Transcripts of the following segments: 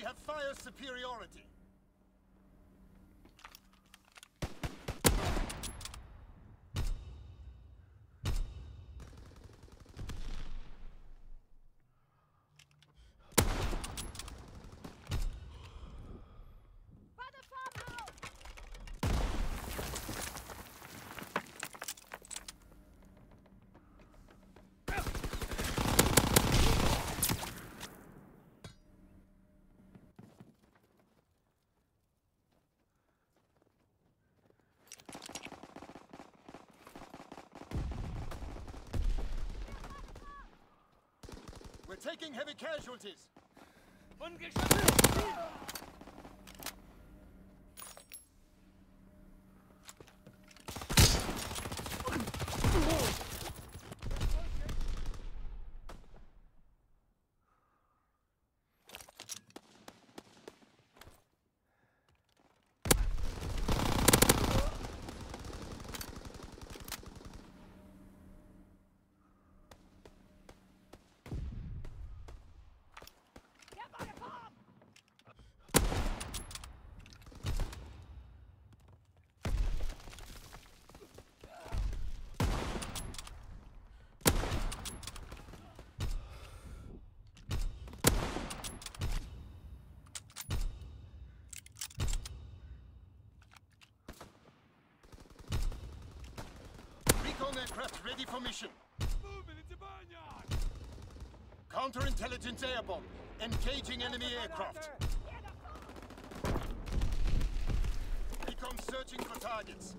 have fire superiority. We're taking heavy casualties. Recon aircraft ready for mission. Moving into barnyard! Counterintelligence airborne. Engaging enemy aircraft. Recon searching for targets.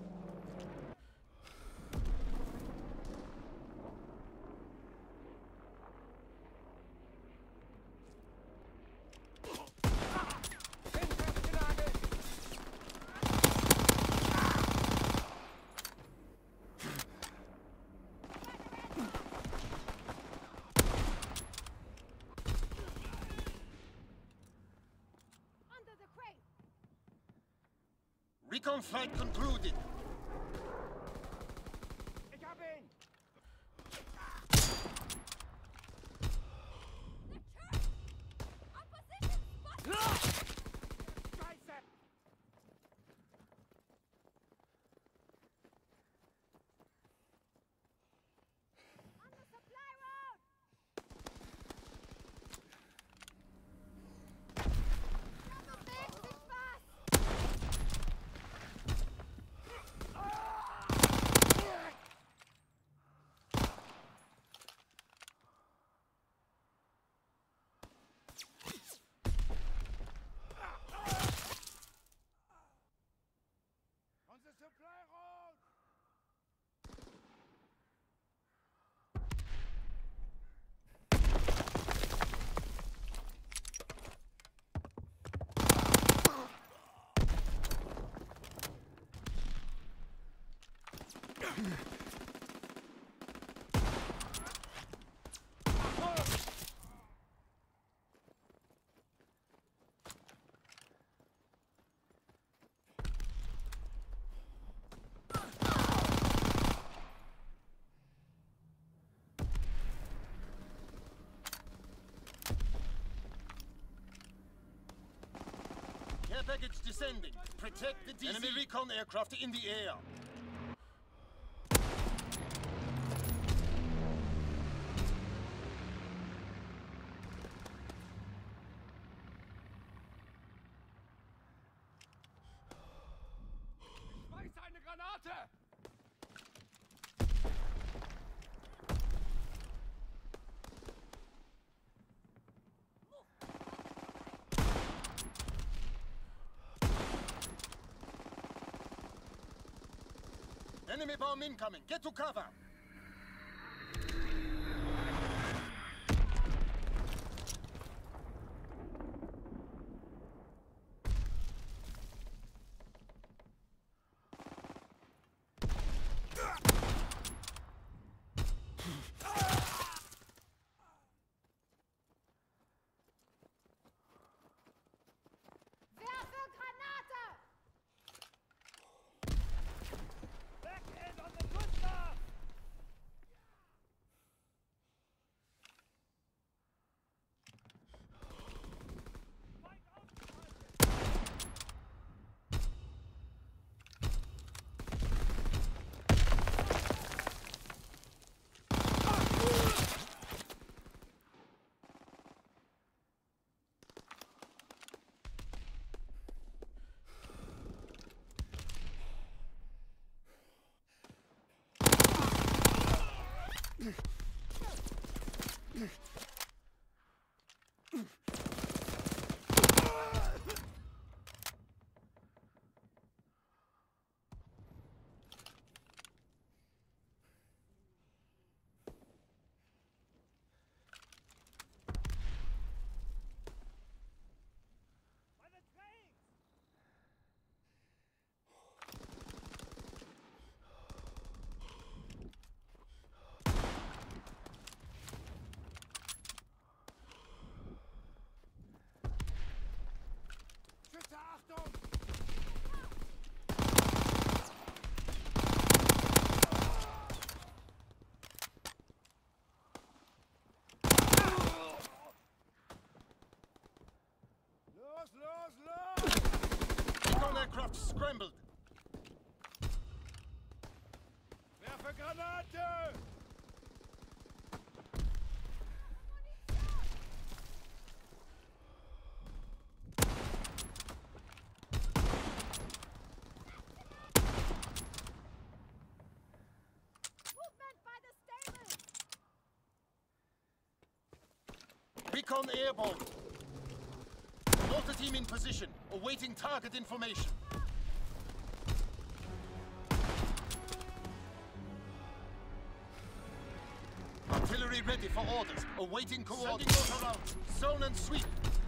Recon flight concluded. Ich hab ihn! Scheiße! On the supply road! On the supply road! Care package descending. Protect the DC. Enemy recon aircraft in the air. Schmeiß eine Granate! Enemy bomb incoming. Get to cover. Werfe Granate! Backhand on the Gustav! Schütze, Achtung! Los, los, los! Recon aircraft scrambled. Werfe Granate! Movement by the stables! Recon airborne. Mortar team in position, awaiting target information. Artillery ready for orders, awaiting coordinates. Sending mortar out. Zone and sweep.